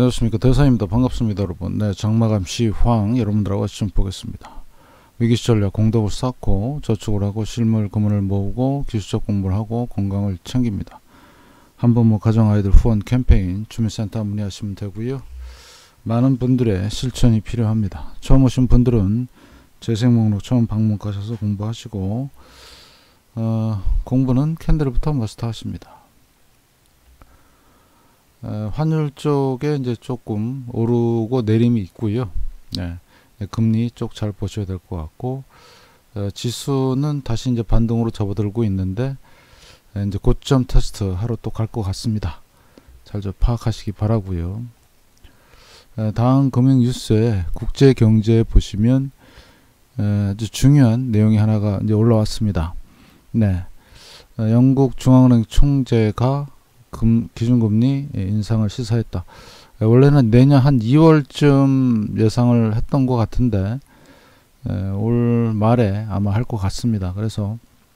안녕하십니까, 대사입니다. 반갑습니다 여러분. 네, 장마감 시황 여러분들하고 같이 좀 보겠습니다. 위기시전략 공덕을 쌓고 저축을 하고 실물 금은을 모으고 기술적 공부를 하고 건강을 챙깁니다. 한번뭐 가정아이들 후원 캠페인 주민센터 문의하시면 되고요. 많은 분들의 실천이 필요합니다. 처음 오신 분들은 재생목록 처음 방문하셔서 공부하시고 공부는 캔들부터 마스터 하십니다. 환율 쪽에 이제 조금 오르고 내림이 있고요. 네, 금리 쪽 잘 보셔야 될 것 같고, 지수는 다시 이제 반등으로 접어들고 있는데, 이제 고점 테스트 하러 또 갈 것 같습니다. 잘 좀 파악하시기 바라고요. 다음 금융 뉴스에 국제 경제에 보시면 아주 중요한 내용이 하나가 이제 올라왔습니다. 네, 영국 중앙은행 총재가 기준금리 인상을 시사했다. 원래는 내년 한 2월쯤 예상을 했던 것 같은데 올 말에 아마 할 것 같습니다. 그래서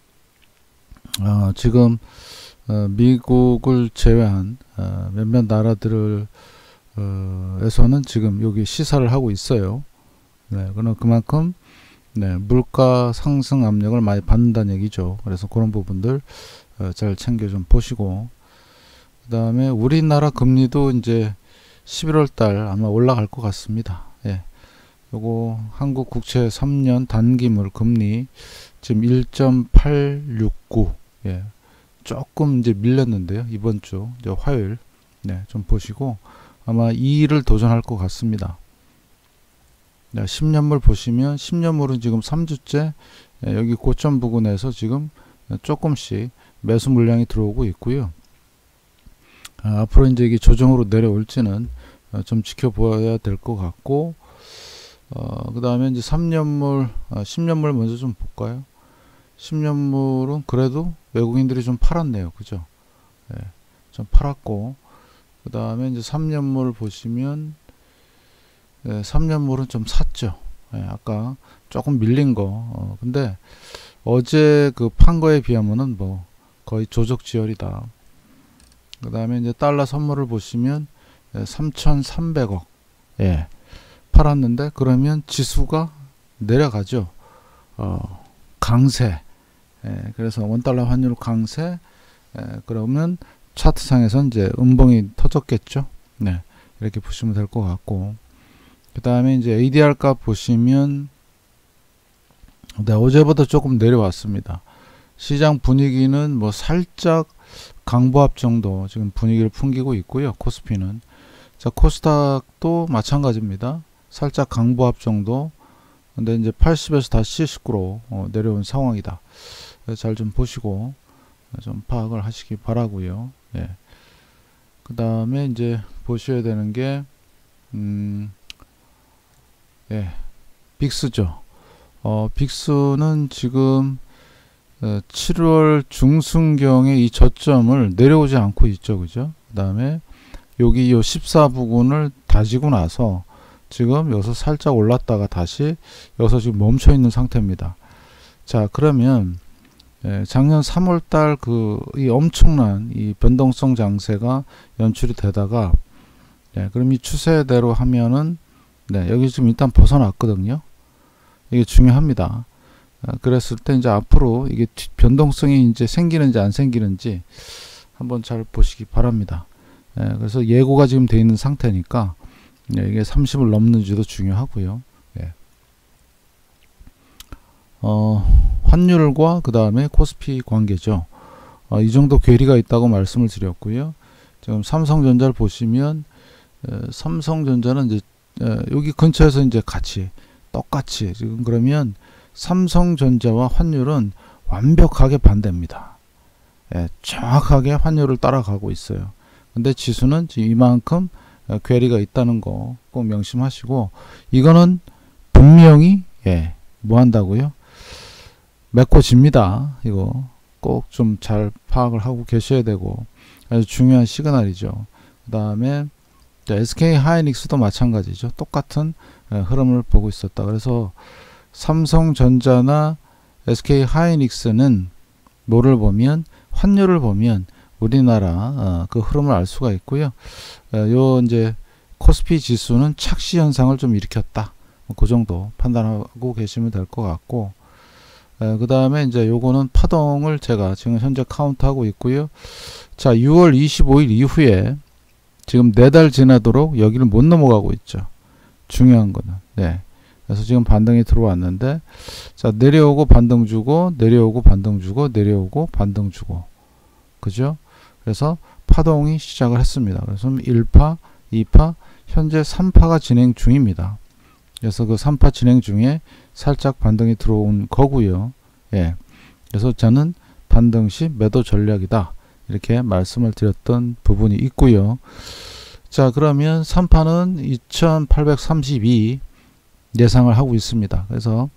지금 미국을 제외한 몇몇 나라들을 에서는 지금 여기 시사를 하고 있어요. 네, 그만큼 물가 상승 압력을 많이 받는다는 얘기죠. 그래서 그런 부분들 잘 챙겨 좀 보시고, 그 다음에 우리나라 금리도 이제 11월 달 아마 올라갈 것 같습니다. 예. 요거 한국 국채 3년 단기물 금리 지금 1.869. 예. 조금 이제 밀렸는데요. 이번 주 이제 화요일 좀 보시고 아마 2를 도전할 것 같습니다. 10년물 보시면 10년물은 지금 3주째 여기 고점 부근에서 지금 조금씩 매수 물량이 들어오고 있고요. 앞으로 이제 이게 조정으로 내려올지는 좀 지켜보아야 될 것 같고, 그 다음에 이제 3년물, 10년물 먼저 좀 볼까요? 10년물은 그래도 외국인들이 좀 팔았네요. 그죠? 예, 좀 팔았고, 그 다음에 이제 3년물 보시면, 3년물은 좀 샀죠. 예, 아까 조금 밀린 거. 근데 어제 그 판 거에 비하면은 뭐 거의 조적지열이다. 그 다음에 이제 달러 선물을 보시면 3,300억 팔았는데, 그러면 지수가 내려가죠. 강세. 그래서 원달러 환율 강세. 그러면 차트상에서 이제 음봉이 터졌겠죠. 네, 이렇게 보시면 될 것 같고, 그 다음에 이제 ADR 값 보시면 어제보다 조금 내려왔습니다. 시장 분위기는 뭐 살짝 강보합 정도 지금 분위기를 풍기고 있고요. 코스피는. 자, 코스닥도 마찬가지입니다. 살짝 강보합 정도. 근데 이제 80에서 다시 79로 내려온 상황이다. 잘 좀 보시고 좀 파악을 하시기 바라고요. 예. 그 다음에 이제 보셔야 되는 게 빅스죠. 빅스는 지금 7월 중순경에 이 저점을 내려오지 않고 있죠. 그죠? 그 다음에 여기 요 14 부근을 다지고 나서 지금 여기서 살짝 올랐다가 다시 여기서 지금 멈춰 있는 상태입니다. 자, 그러면 작년 3월달 이 엄청난 이 변동성 장세가 연출이 되다가 그럼 이 추세대로 하면은 여기 지금 일단 벗어났거든요. 이게 중요합니다. 그랬을 때 이제 앞으로 이게 변동성이 이제 생기는지 안 생기는지 한번 잘 보시기 바랍니다. 그래서 예고가 지금 되어 있는 상태니까 이게 30을 넘는지도 중요하고요. 환율과 그 다음에 코스피 관계죠. 이 정도 괴리가 있다고 말씀을 드렸고요. 지금 삼성전자를 보시면 삼성전자는 이제 여기 근처에서 이제 똑같이 지금 그러면 삼성전자와 환율은 완벽하게 반대입니다. 정확하게 환율을 따라가고 있어요. 근데 지수는 지금 이만큼 괴리가 있다는 거 꼭 명심하시고, 이거는 분명히 뭐 한다고요? 메꿔집니다. 이거 꼭 좀 잘 파악을 하고 계셔야 되고, 아주 중요한 시그널이죠. 그 다음에 SK 하이닉스도 마찬가지죠. 똑같은 흐름을 보고 있었다. 그래서 삼성전자나 SK 하이닉스는 뭐를 보면, 환율을 보면 우리나라 그 흐름을 알 수가 있고요. 요 이제 코스피 지수는 착시 현상을 좀 일으켰다. 그 정도 판단하고 계시면 될 것 같고, 그 다음에 이제 요거는 파동을 제가 지금 현재 카운트하고 있고요. 자, 6월 25일 이후에 지금 4달 지나도록 여기를 못 넘어가고 있죠. 중요한 거는. 네. 그래서 지금 반등이 들어왔는데, 자, 내려오고 반등 주고, 내려오고 반등 주고, 내려오고 반등 주고. 그죠? 그래서 파동이 시작을 했습니다. 그래서 1파, 2파, 현재 3파가 진행 중입니다. 그래서 그 3파 진행 중에 살짝 반등이 들어온 거고요. 예. 그래서 저는 반등 시 매도 전략이다. 이렇게 말씀을 드렸던 부분이 있고요. 자, 그러면 3파는 2832 예상을 하고 있습니다. 그래서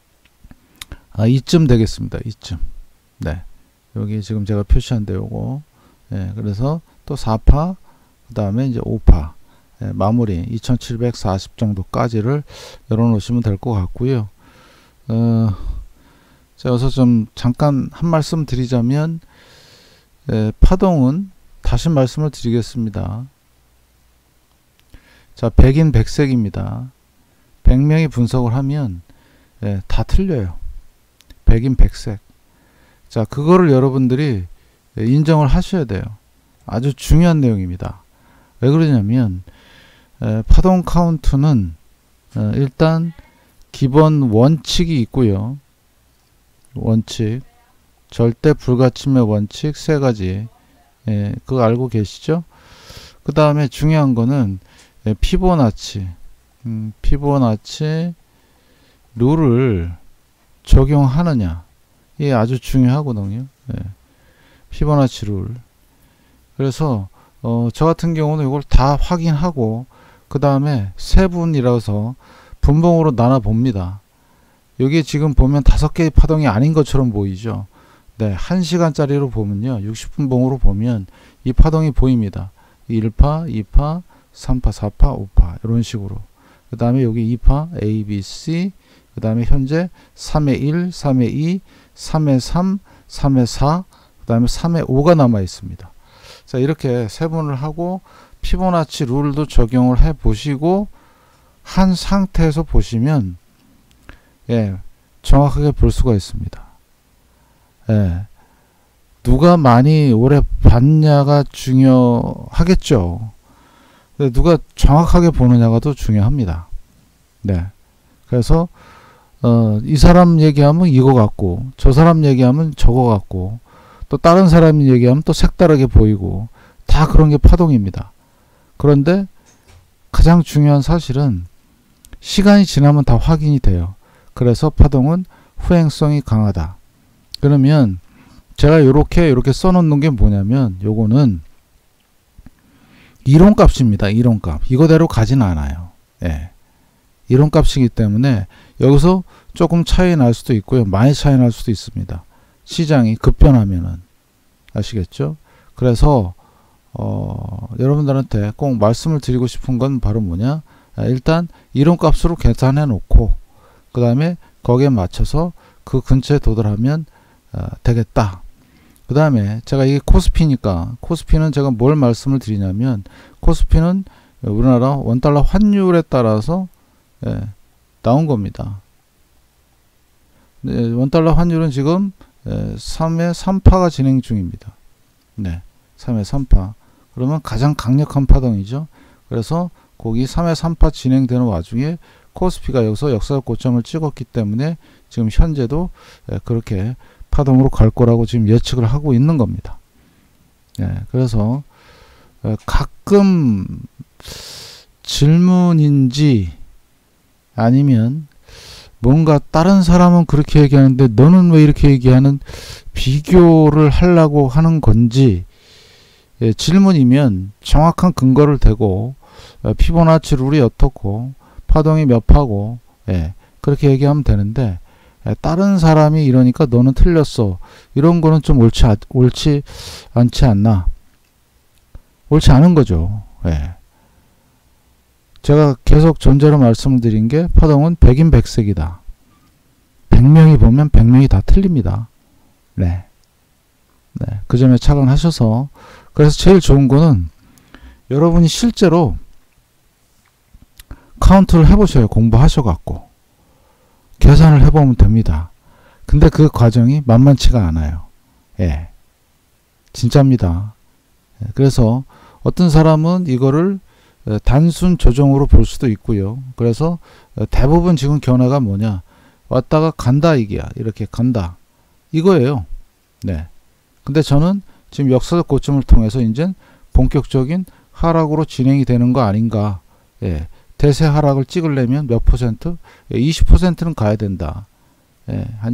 이쯤 되겠습니다. 이쯤. 네. 여기 지금 제가 표시한 데 요거. 예. 그래서 또 4파, 그 다음에 이제 5파. 예, 마무리 2740 정도까지를 열어놓으시면 될 것 같고요. 자, 여기서 좀 잠깐 한 말씀 드리자면, 파동은 다시 말씀을 드리겠습니다. 자, 백인 백색입니다. 100명이 분석을 하면 다 틀려요. 백인 백색. 자, 그거를 여러분들이 인정을 하셔야 돼요. 아주 중요한 내용입니다. 왜 그러냐면 파동 카운트는 일단 기본 원칙이 있고요. 원칙, 절대 불가침의 원칙 3가지. 그거 알고 계시죠? 그 다음에 중요한 거는 피보나치, 피보나치 룰을 적용하느냐. 이게 아주 중요하거든요. 피보나치 룰. 그래서 저 같은 경우는 이걸 다 확인하고 그 다음에 세분이라서 분봉으로 나눠 봅니다. 여기 지금 보면 5개의 파동이 아닌 것처럼 보이죠. 네, 1시간짜리로 보면요, 60분봉으로 보면 이 파동이 보입니다. 1파, 2파, 3파, 4파, 5파 이런 식으로. 그 다음에 여기 2파 A, B, C, 그 다음에 현재 3의 1, 3의 2, 3의 3, 3의 4, 그 다음에 3의 5가 남아 있습니다. 자, 이렇게 세분을 하고 피보나치 룰도 적용을 해 보시고 한 상태에서 보시면 정확하게 볼 수가 있습니다. 누가 많이 오래 봤냐가 중요하겠죠. 누가 정확하게 보느냐가 더 중요합니다. 네. 그래서 이 사람 얘기하면 이거 같고 저 사람 얘기하면 저거 같고 또 다른 사람 얘기하면 또 색다르게 보이고 다 그런 게 파동입니다. 그런데 가장 중요한 사실은 시간이 지나면 다 확인이 돼요. 그래서 파동은 후행성이 강하다. 그러면 제가 이렇게 써놓는 게 뭐냐면 요거는 이론값입니다. 이론값. 이거대로 가진 않아요. 이론값이기 때문에 여기서 조금 차이 날 수도 있고요. 많이 차이 날 수도 있습니다. 시장이 급변하면은. 아시겠죠? 그래서 여러분들한테 꼭 말씀을 드리고 싶은 건 바로 뭐냐? 일단 이론값으로 계산해 놓고 그 다음에 거기에 맞춰서 그 근처에 도달하면 되겠다. 그 다음에 제가 이게 코스피니까 코스피는 제가 뭘 말씀을 드리냐면 코스피는 우리나라 원달러 환율에 따라서 나온 겁니다. 원달러 환율은 지금 3의 3파가 진행 중입니다. 네, 3의 3파. 그러면 가장 강력한 파동이죠. 그래서 거기 3의 3파 진행되는 와중에 코스피가 여기서 역사적 고점을 찍었기 때문에 지금 현재도 그렇게 파동으로 갈 거라고 지금 예측을 하고 있는 겁니다. 그래서 가끔 질문인지 아니면 뭔가 다른 사람은 그렇게 얘기하는데 너는 왜 이렇게 얘기하는 비교를 하려고 하는 건지 질문이면 정확한 근거를 대고 피보나치 룰이 어떻고 파동이 몇 파고 그렇게 얘기하면 되는데 다른 사람이 이러니까 너는 틀렸어. 이런 거는 좀 옳지 않지 않나. 옳지 않은 거죠. 제가 계속 전제로 말씀을 드린 게 파동은 백인 백색이다. 100명이 보면 100명이 다 틀립니다. 그 점에 착안하셔서 그래서 제일 좋은 거는 여러분이 실제로 카운트를 해보셔요. 공부하셔갖고. 계산을 해보면 됩니다. 근데 그 과정이 만만치가 않아요. 예. 진짜입니다. 그래서 어떤 사람은 이거를 단순 조정으로 볼 수도 있고요. 그래서 대부분 지금 견해가 뭐냐. 왔다가 간다 이게야. 이렇게 간다. 이거예요. 네. 근데 저는 지금 역사적 고점을 통해서 이제 본격적인 하락으로 진행이 되는 거 아닌가. 예. 대세 하락을 찍으려면 몇 퍼센트? 20%는 가야 된다. 예. 한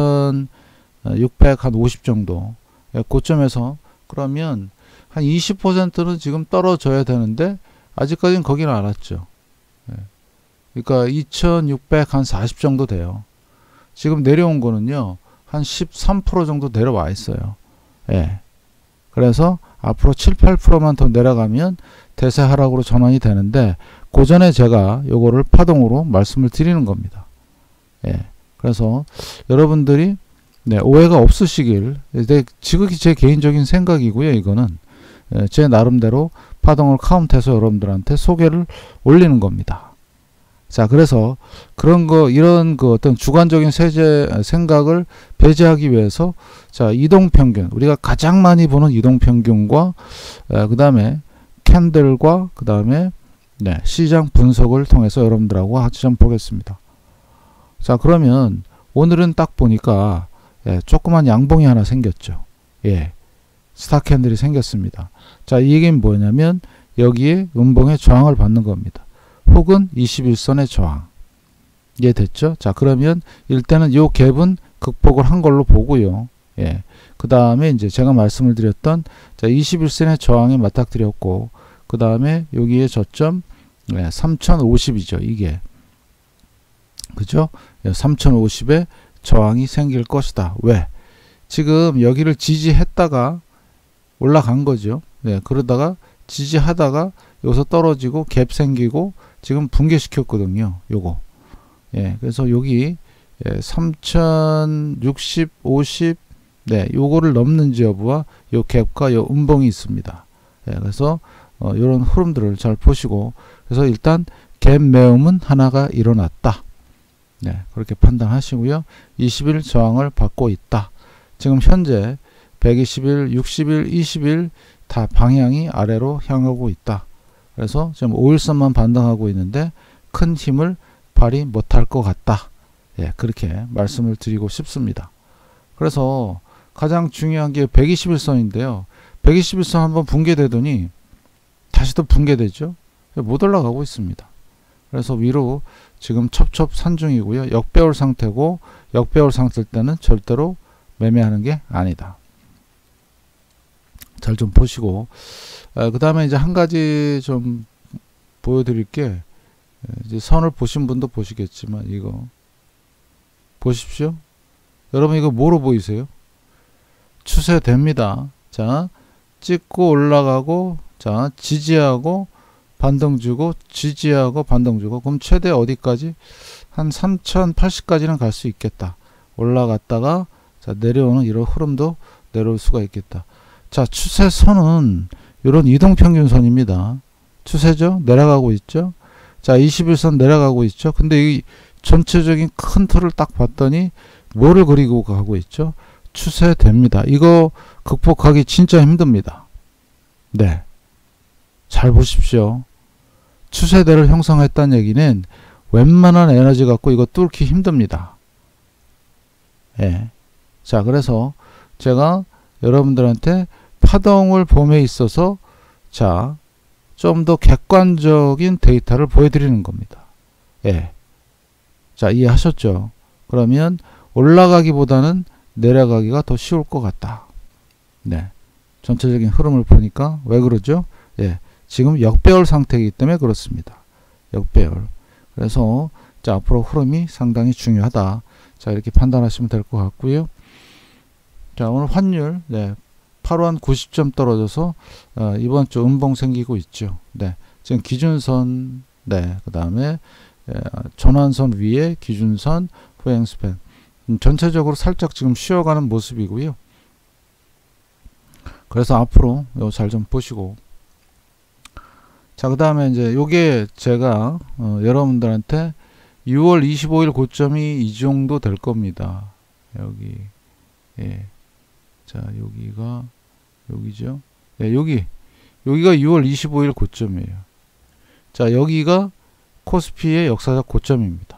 2650 정도. 예. 고점에서 그러면 한 20%는 지금 떨어져야 되는데 아직까지는 거기는 안 왔죠. 예. 그러니까 2640 정도 돼요. 지금 내려온 거는요. 한 13% 정도 내려와 있어요. 예. 그래서 앞으로 7, 8%만 더 내려가면 대세 하락으로 전환이 되는데 그 전에 제가 요거를 파동으로 말씀을 드리는 겁니다. 예. 그래서 여러분들이 네, 오해가 없으시길. 지극히 제 개인적인 생각이고요. 이거는 제 나름대로 파동을 카운트해서 여러분들한테 소개를 올리는 겁니다. 자, 그래서 그런 거, 이런 그 어떤 주관적인 생각을 배제하기 위해서, 자, 이동평균, 우리가 가장 많이 보는 이동평균과, 그 다음에 캔들과, 그 다음에, 네, 시장 분석을 통해서 여러분들하고 같이 좀 보겠습니다. 자, 그러면 오늘은 딱 보니까, 예, 조그만 양봉이 하나 생겼죠. 예, 스타 캔들이 생겼습니다. 자, 이 얘기는 뭐냐면, 여기에 음봉의 저항을 받는 겁니다. 혹은 21선의 저항. 이해됐죠? 자, 그러면 일단은 요 갭은 극복을 한 걸로 보고요. 예. 그 다음에 이제 제가 말씀을 드렸던 자, 21선의 저항에 맞닥뜨렸고, 그 다음에 여기에 저점 3050이죠. 이게. 그죠? 3050에 저항이 생길 것이다. 왜? 지금 여기를 지지했다가 올라간 거죠. 예. 그러다가 지지하다가 여기서 떨어지고 갭 생기고 지금 붕괴시켰거든요. 요거. 예, 그래서 여기 3060, 50, 네, 요거를 넘는지 여부와 요 갭과 요 음봉이 있습니다. 예, 그래서 요런 흐름들을 잘 보시고, 그래서 일단 갭 매음은 하나가 일어났다. 네, 그렇게 판단하시고요. 20일 저항을 받고 있다. 지금 현재 120일, 60일, 20일 다 방향이 아래로 향하고 있다. 그래서 지금 5일선만 반등하고 있는데 큰 힘을 발휘 못할 것 같다. 예, 그렇게 말씀을 드리고 싶습니다. 그래서 가장 중요한 게 121선인데요. 121선 한번 붕괴되더니 다시 또 붕괴되죠. 못 올라가고 있습니다. 그래서 위로 지금 첩첩산중이고요. 역배열 상태고, 역배열 상태일 때는 절대로 매매하는 게 아니다. 잘 좀 보시고, 그 다음에 이제 한 가지 좀 보여드릴 게, 이제 선을 보신 분도 보시겠지만, 이거 보십시오. 여러분 이거 뭐로 보이세요? 추세됩니다. 자, 찍고 올라가고, 자, 지지하고 반등 주고, 지지하고 반등 주고, 그럼 최대 어디까지? 한 3080까지는 갈 수 있겠다. 올라갔다가 자, 내려오는 이런 흐름도 내려올 수가 있겠다. 자, 추세선은 이런 이동평균선입니다. 추세죠? 내려가고 있죠? 자, 21선 내려가고 있죠? 근데 이 전체적인 큰 틀을 딱 봤더니 뭐를 그리고 가고 있죠? 추세됩니다. 이거 극복하기 진짜 힘듭니다. 네. 잘 보십시오. 추세대를 형성했다는 얘기는 웬만한 에너지 갖고 이거 뚫기 힘듭니다. 예. 자, 그래서 제가 여러분들한테 파동을 봄에 있어서 자, 좀 더 객관적인 데이터를 보여드리는 겁니다. 예. 자, 이해하셨죠? 그러면 올라가기보다는 내려가기가 더 쉬울 것 같다. 네. 전체적인 흐름을 보니까 왜 그러죠? 예. 지금 역배열 상태이기 때문에 그렇습니다. 역배열. 그래서 자, 앞으로 흐름이 상당히 중요하다. 자, 이렇게 판단하시면 될 것 같고요. 자, 오늘 환율, 네. 8호 한 90점 떨어져서 이번 주 음봉 생기고 있죠. 네. 지금 기준선, 네. 그 다음에 전환선 위에 기준선, 후행 스팬. 전체적으로 살짝 지금 쉬어가는 모습이고요. 그래서 앞으로 잘 좀 보시고, 자, 그 다음에 이제 요게 제가 여러분들한테 6월 25일 고점이 이 정도 될 겁니다. 여기. 예. 자, 여기가 여기죠. 예, 여기가 6월 25일 고점이에요. 자, 여기가 코스피의 역사적 고점입니다.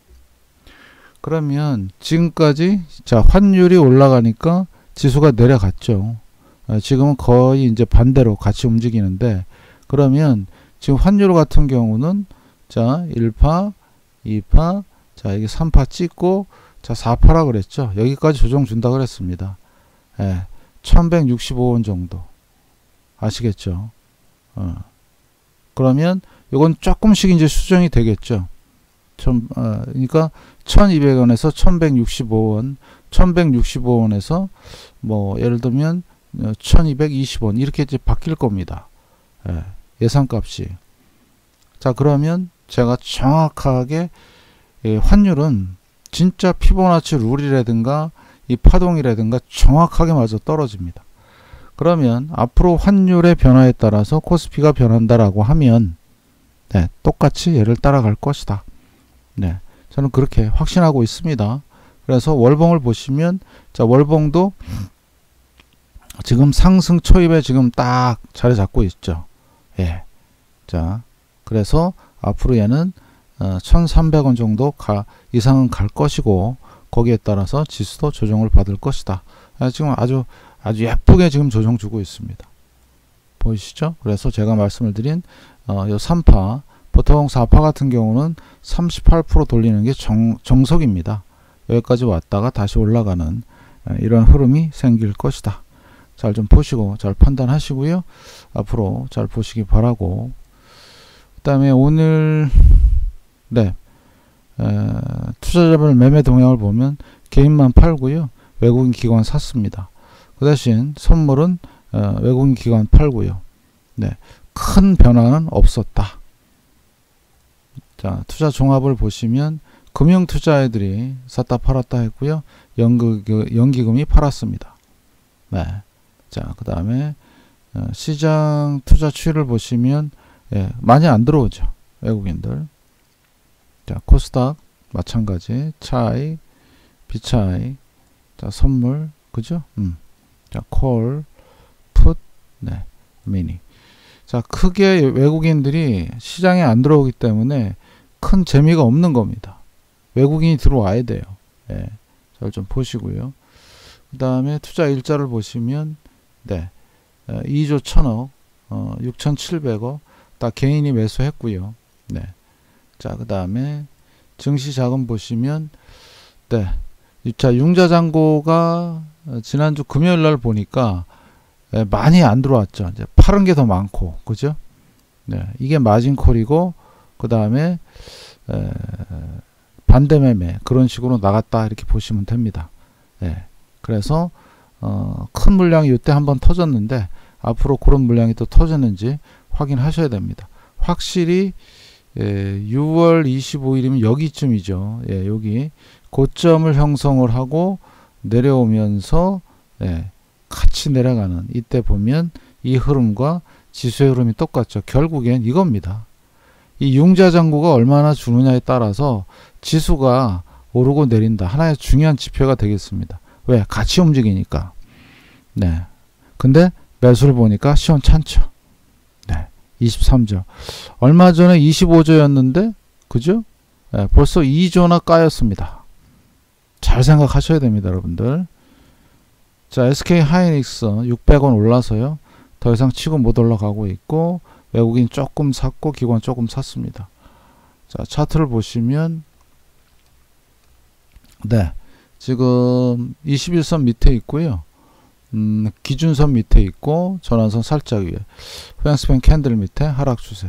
그러면 지금까지 자, 환율이 올라가니까 지수가 내려갔죠. 지금은 거의 이제 반대로 같이 움직이는데, 그러면 지금 환율 같은 경우는 자, 1파, 2파, 자, 여기 3파 찍고 자, 4파라 그랬죠. 여기까지 조정 준다 그랬습니다. 예, 1165원 정도. 아시겠죠? 그러면 이건 조금씩 이제 수정이 되겠죠. 그러니까 1200원에서 1165원, 1165원에서 뭐 예를 들면 1220원 이렇게 이제 바뀔 겁니다. 예, 예상값이. 자, 그러면 제가 정확하게 환율은 진짜 피보나치 룰이라든가 이 파동이라든가 정확하게 맞아 떨어집니다. 그러면 앞으로 환율의 변화에 따라서 코스피가 변한다라고 하면 네, 똑같이 얘를 따라갈 것이다. 네, 저는 그렇게 확신하고 있습니다. 그래서 월봉을 보시면 자, 월봉도 지금 상승 초입에 지금 딱 자리 잡고 있죠. 예. 자, 그래서 앞으로 얘는 1300원 정도 이상은 갈 것이고, 거기에 따라서 지수도 조정을 받을 것이다. 지금 아주 예쁘게 지금 조정 주고 있습니다. 보이시죠? 그래서 제가 말씀을 드린 요 3파, 보통 4파 같은 경우는 38% 돌리는 게 정석입니다. 여기까지 왔다가 다시 올라가는 이런 흐름이 생길 것이다. 잘 좀 보시고 잘 판단하시고요. 앞으로 잘 보시기 바라고, 그 다음에 오늘 네, 투자자별 매매 동향을 보면 개인만 팔고요. 외국인 기관 샀습니다. 그 대신 선물은 외국인 기관 팔고요. 네, 큰 변화는 없었다. 자, 투자 종합을 보시면 금융 투자애들이 샀다 팔았다 했고요. 연기금이 팔았습니다. 네. 자, 그 다음에 시장 투자 추이를 보시면 예, 많이 안 들어오죠. 외국인들. 자, 코스닥 마찬가지, 차이, 비차이, 자, 선물, 그죠? 자, 콜, 풋, 네, 미니. 자, 크게 외국인들이 시장에 안 들어오기 때문에 큰 재미가 없는 겁니다. 외국인이 들어와야 돼요. 예, 잘 좀 보시고요. 그 다음에 투자 일자를 보시면 네, 2조 1000억, 6700억 다 개인이 매수했고요. 네. 자, 그 다음에 증시 자금 보시면 네, 자, 융자잔고가 지난주 금요일 날 보니까 많이 안 들어왔죠. 이제 파른 게 더 많고, 그죠? 네, 이게 마진콜이고, 그 다음에 반대 매매 그런 식으로 나갔다 이렇게 보시면 됩니다. 네, 그래서 큰 물량이 이때 한번 터졌는데 앞으로 그런 물량이 또 터졌는지 확인하셔야 됩니다. 확실히 6월 25일이면 여기쯤이죠. 예, 여기 고점을 형성을 하고 내려오면서 예, 같이 내려가는, 이때 보면 이 흐름과 지수의 흐름이 똑같죠. 결국엔 이겁니다. 이 융자잔고가 얼마나 주느냐에 따라서 지수가 오르고 내린다, 하나의 중요한 지표가 되겠습니다. 왜? 같이 움직이니까. 네. 근데 매수를 보니까 시원찮죠. 네. 23조. 얼마 전에 25조였는데, 그죠? 네, 벌써 2조나 까였습니다. 잘 생각하셔야 됩니다, 여러분들. 자, SK 하이닉스 600원 올라서요. 더 이상 치고 못 올라가고 있고, 외국인 조금 샀고, 기관 조금 샀습니다. 자, 차트를 보시면, 네. 지금 21선 밑에 있고요. 기준선 밑에 있고, 전환선 살짝 위에. 후양스팬 캔들 밑에 하락 추세.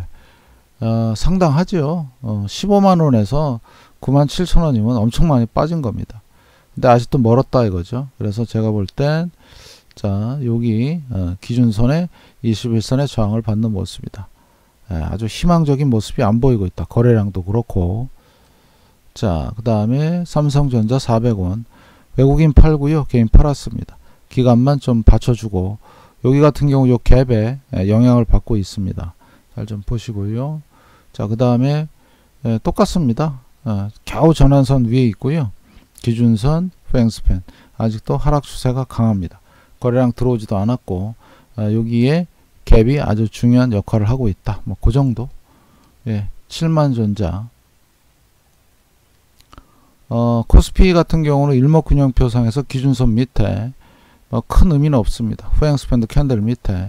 상당하죠. 15만원에서 97,000원이면 엄청 많이 빠진 겁니다. 근데 아직도 멀었다 이거죠. 그래서 제가 볼 땐, 자, 여기, 기준선에 21선의 저항을 받는 모습이다. 아주 희망적인 모습이 안 보이고 있다. 거래량도 그렇고. 자, 그 다음에 삼성전자 400원. 외국인 팔고요. 개인 팔았습니다. 기간만 좀 받쳐주고, 여기 같은 경우 요 갭에 영향을 받고 있습니다. 잘 좀 보시고요. 자, 그 다음에 똑같습니다. 겨우 전환선 위에 있고요. 기준선, 후행스팬 아직도 하락 추세가 강합니다. 거래량 들어오지도 않았고 여기에 갭이 아주 중요한 역할을 하고 있다. 뭐 그 정도. 예, 7만전자. 코스피 같은 경우는 일목균형표상에서 기준선 밑에 큰 의미는 없습니다. 후행스팬도 캔들 밑에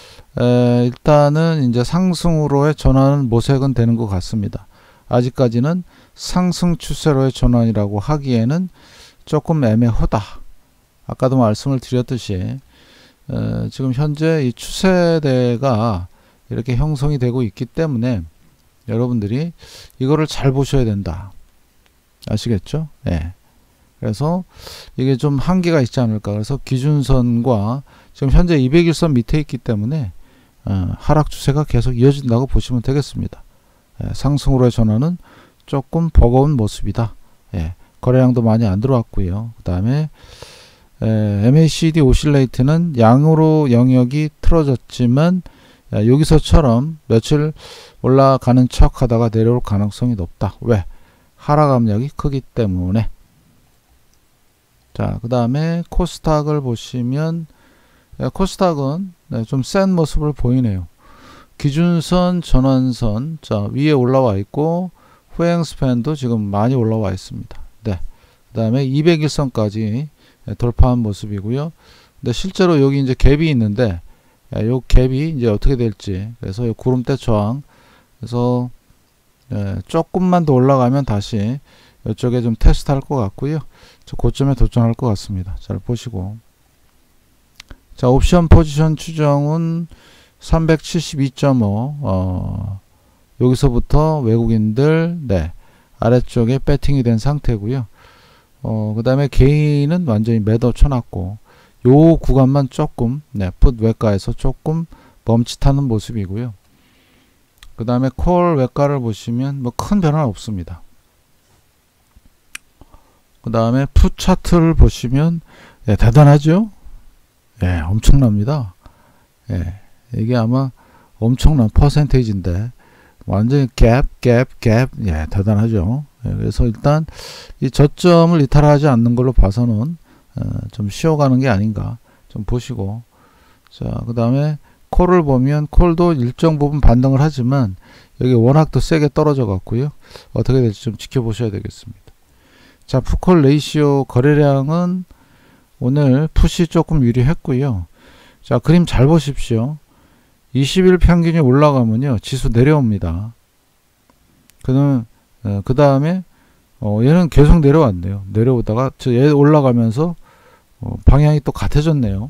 일단은 이제 상승으로의 전환은 모색은 되는 것 같습니다. 아직까지는 상승 추세로의 전환이라고 하기에는 조금 애매하다. 아까도 말씀을 드렸듯이 지금 현재 이 추세대가 이렇게 형성이 되고 있기 때문에 여러분들이 이거를 잘 보셔야 된다. 아시겠죠? 네. 그래서 이게 좀 한계가 있지 않을까. 그래서 기준선과 지금 현재 200일선 밑에 있기 때문에 하락 추세가 계속 이어진다고 보시면 되겠습니다. 상승으로의 전환은 조금 버거운 모습이다. 거래량도 많이 안 들어왔고요. 그 다음에 MACD 오실레이트는 양으로 영역이 틀어졌지만 여기서처럼 며칠 올라가는 척 하다가 내려올 가능성이 높다. 왜? 하락 압력이 크기 때문에. 자, 그 다음에 코스닥을 보시면 코스닥은 좀 센 모습을 보이네요. 기준선, 전환선, 자, 위에 올라와 있고 후행스팬도 지금 많이 올라와 있습니다. 네. 그 다음에 200일선까지 돌파한 모습이고요. 근데 실제로 여기 이제 갭이 있는데 요 갭이 이제 어떻게 될지, 그래서 요 구름대 저항, 그래서 조금만 더 올라가면 다시 이쪽에 좀 테스트 할 것 같고요. 저 고점에 도전할 것 같습니다. 잘 보시고. 자, 옵션 포지션 추정은 372.5 여기서부터 외국인들 아래쪽에 배팅이 된 상태고요. 그 다음에 개인은 완전히 매도 쳐놨고 요 구간만 조금 풋 외과에서 조금 멈칫하는 모습이고요. 그 다음에 콜 외과를 보시면 뭐 큰 변화는 없습니다. 그 다음에 풋 차트를 보시면 대단하죠? 엄청납니다. 이게 아마 엄청난 퍼센테이지인데 완전히 갭 대단하죠. 그래서 일단 이 저점을 이탈하지 않는 걸로 봐서는 좀 쉬어가는 게 아닌가 좀 보시고. 자, 그 다음에 콜을 보면 콜도 일정 부분 반등을 하지만 여기 워낙 더 세게 떨어져 갔고요. 어떻게 될지 좀 지켜보셔야 되겠습니다. 자, 풋콜 레이시오 거래량은 오늘 풋이 조금 유리했고요. 자, 그림 잘 보십시오. 20일 평균이 올라가면요 지수 내려옵니다. 그 다음에 얘는 계속 내려왔네요. 내려오다가 얘 올라가면서 방향이 또 같아졌네요.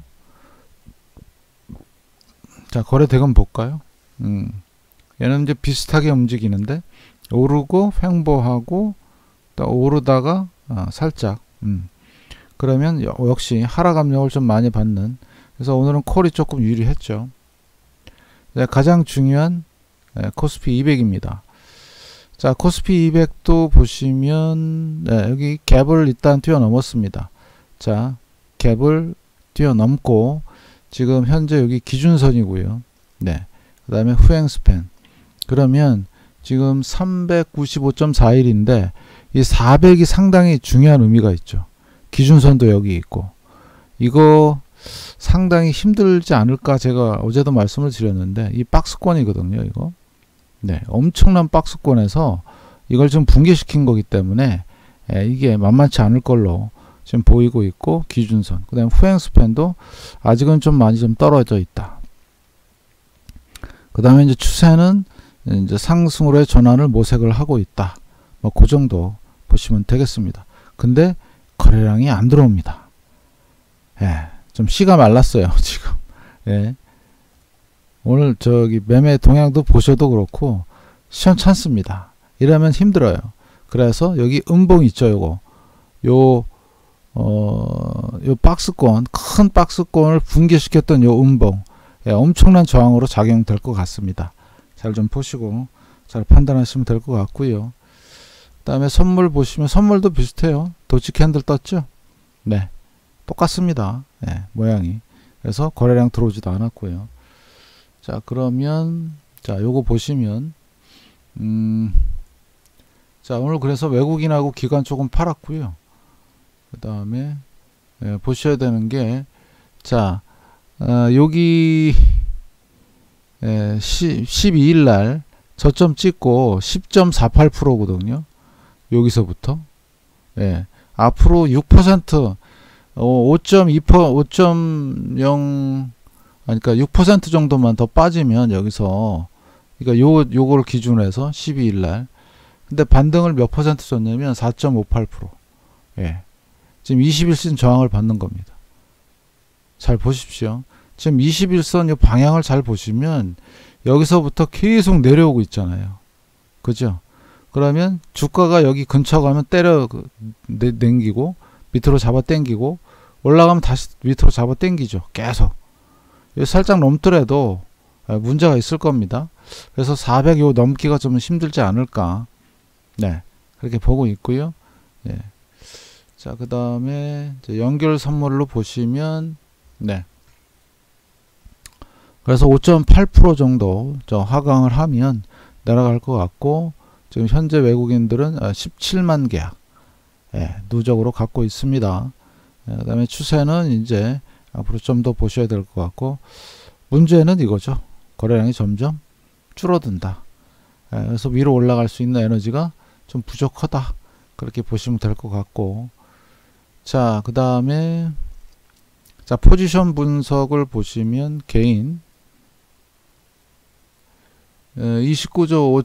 자, 거래 대금 볼까요? 얘는 이제 비슷하게 움직이는데 오르고 횡보하고 또 오르다가 살짝 그러면 역시 하락 압력을 좀 많이 받는, 그래서 오늘은 콜이 조금 유리했죠. 가장 중요한 코스피 200입니다. 자, 코스피 200도 보시면 여기 갭을 일단 뛰어넘었습니다. 자, 갭을 뛰어넘고 지금 현재 여기 기준선이고요. 그 다음에 후행스팬. 그러면 지금 395.41인데 이 400이 상당히 중요한 의미가 있죠. 기준선도 여기 있고 이거 상당히 힘들지 않을까. 제가 어제도 말씀을 드렸는데 이 박스권이거든요. 이거 엄청난 박스권에서 이걸 좀 붕괴시킨 거기 때문에 이게 만만치 않을 걸로 지금 보이고 있고, 기준선, 그 다음에 후행스팬도 아직은 좀 많이 좀 떨어져 있다. 그 다음에 이제 추세는 이제 상승으로의 전환을 모색을 하고 있다. 뭐 그 정도 보시면 되겠습니다. 근데 거래량이 안 들어옵니다. 좀 씨가 말랐어요 지금. 오늘 저기 매매 동향도 보셔도 그렇고 시원찮습니다. 이러면 힘들어요. 그래서 여기 음봉 있죠. 요 박스권, 큰 박스권을 붕괴시켰던 요 음봉, 엄청난 저항으로 작용될 것 같습니다. 잘 좀 보시고 잘 판단하시면 될 것 같고요. 그 다음에 선물 보시면 선물도 비슷해요. 도치 캔들 떴죠? 똑같습니다. 모양이. 그래서 거래량 들어오지도 않았고요. 자, 그러면 자, 요거 보시면 자, 오늘 그래서 외국인하고 기관 조금 팔았고요. 그 다음에 보셔야 되는 게, 자, 여기 12일 날 저점 찍고 10.48%거든요. 여기서부터. 앞으로 6%, 5.2%, 5.0, 그러니까 6% 정도만 더 빠지면 여기서, 그러니까 요걸 기준으로 해서 12일 날. 근데 반등을 몇 퍼센트 줬냐면 4.58%. 지금 21선 저항을 받는 겁니다. 잘 보십시오. 지금 21선 이 방향을 잘 보시면 여기서부터 계속 내려오고 있잖아요. 그죠? 그러면 주가가 여기 근처 가면 때려 당기고 밑으로 잡아 당기고 올라가면 다시 밑으로 잡아 당기죠. 계속. 살짝 넘더라도 문제가 있을 겁니다. 그래서 400 요 넘기가 좀 힘들지 않을까. 그렇게 보고 있고요. 자, 그 다음에 연결 선물로 보시면, 그래서 5.8% 정도 하강을 하면 내려갈 것 같고, 지금 현재 외국인들은 17만 계약 누적으로 갖고 있습니다. 그 다음에 추세는 이제 앞으로 좀 더 보셔야 될 것 같고, 문제는 이거죠. 거래량이 점점 줄어든다. 그래서 위로 올라갈 수 있는 에너지가 좀 부족하다. 그렇게 보시면 될 것 같고, 자, 그 다음에 자, 포지션 분석을 보시면 개인 29조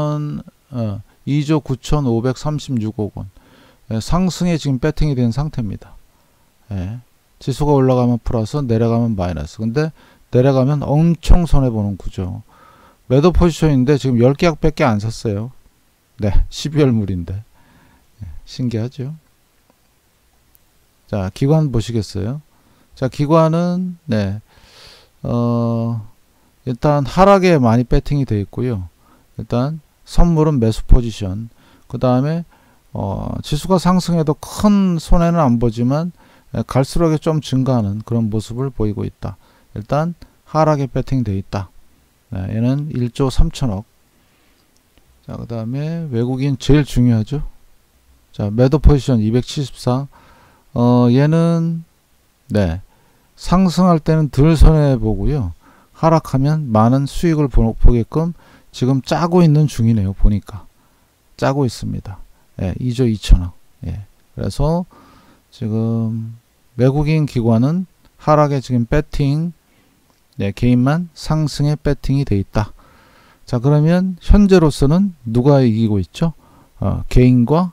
2조 9,536억 원 상승에 지금 배팅이 된 상태입니다. 지수가 올라가면 플러스, 내려가면 마이너스. 근데 내려가면 엄청 손해보는 구조. 매도 포지션인데 지금 10계약 밖에 안 샀어요. 12월 물인데. 신기하죠? 자, 기관 보시겠어요? 자, 기관은, 일단 하락에 많이 배팅이 되어 있고요. 일단 선물은 매수 포지션. 그 다음에, 지수가 상승해도 큰 손해는 안 보지만, 갈수록 좀 증가하는 그런 모습을 보이고 있다. 일단 하락에 배팅 되어 있다. 얘는 1조 3천억. 자, 그 다음에 외국인 제일 중요하죠. 자, 매도 포지션 274. 얘는 상승할 때는 덜 손해보고요. 하락하면 많은 수익을 보게끔 지금 짜고 있는 중이네요. 보니까 짜고 있습니다. 2조 2천억. 그래서 지금 외국인 기관은 하락에 지금 배팅, 개인만 상승에 배팅이 돼 있다. 자, 그러면 현재로서는 누가 이기고 있죠? 개인과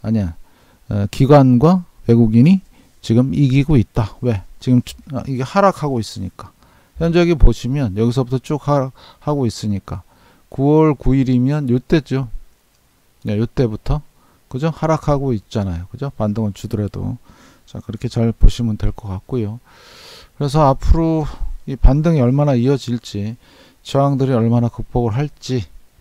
기관과 외국인이 지금 이기고 있다. 왜? 지금 이게 하락하고 있으니까. 현재 여기 보시면 여기서부터 쭉 하락하고 있으니까 9월 9일이면 요때죠. 요때부터 그죠? 하락하고 있잖아요. 그죠? 반등은 주더라도. 자, 그렇게 잘 보시면 될 것 같고요. 그래서 앞으로 이 반등이 얼마나 이어질지, 저항들이 얼마나 극복을 할지,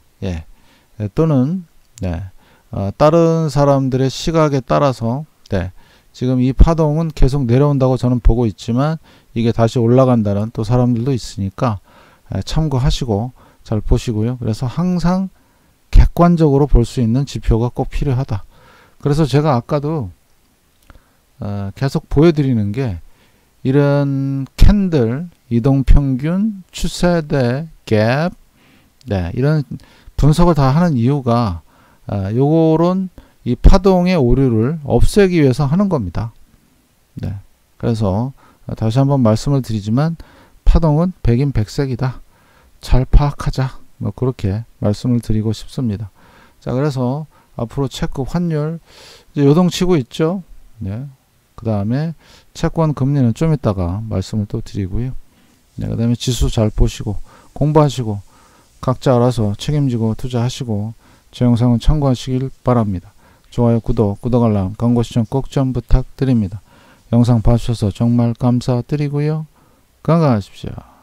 또는 다른 사람들의 시각에 따라서 지금 이 파동은 계속 내려온다고 저는 보고 있지만 이게 다시 올라간다는 또 사람들도 있으니까 참고하시고 잘 보시고요. 그래서 항상 객관적으로 볼 수 있는 지표가 꼭 필요하다. 그래서 제가 아까도 계속 보여드리는 게 이런 캔들, 이동평균, 추세대, 갭, 이런 분석을 다 하는 이유가 요런 이 파동의 오류를 없애기 위해서 하는 겁니다. 그래서 다시 한번 말씀을 드리지만 파동은 백인백색이다. 잘 파악하자. 뭐 그렇게 말씀을 드리고 싶습니다. 자, 그래서 앞으로 체크 환율 이제 요동치고 있죠. 그 다음에 채권 금리는 좀 이따가 말씀을 또 드리고요. 그 다음에 지수 잘 보시고 공부하시고 각자 알아서 책임지고 투자하시고 제 영상은 참고하시길 바랍니다. 좋아요, 구독 알람, 광고 시청 꼭 좀 부탁드립니다. 영상 봐주셔서 정말 감사드리고요. 건강하십시오.